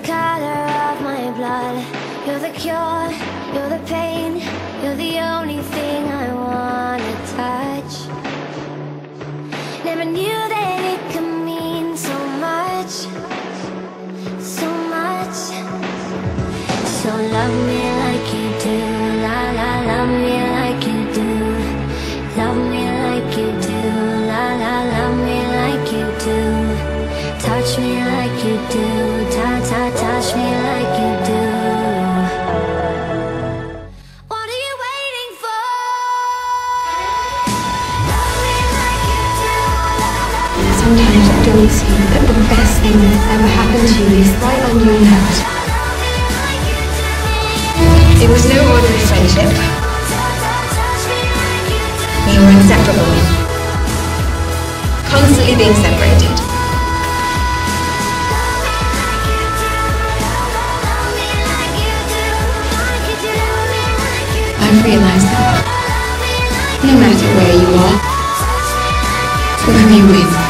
color of my blood. You're the cure, you're the pain, you're the only thing I wanna touch. Never knew that it could mean so much, so much. So love me like you do, la la, love me like you do. Love me like you do, la la, love me like you do. Touch me like you do, ta ta, touch me like you do. What are you waiting for? Love me like you do, la la. Sometimes it doesn't seem that the best thing that's ever happened to you is right on your nose. It was no ordinary friendship. We were inseparable. Constantly being separated. I've realized that no matter where you are, whoever you with,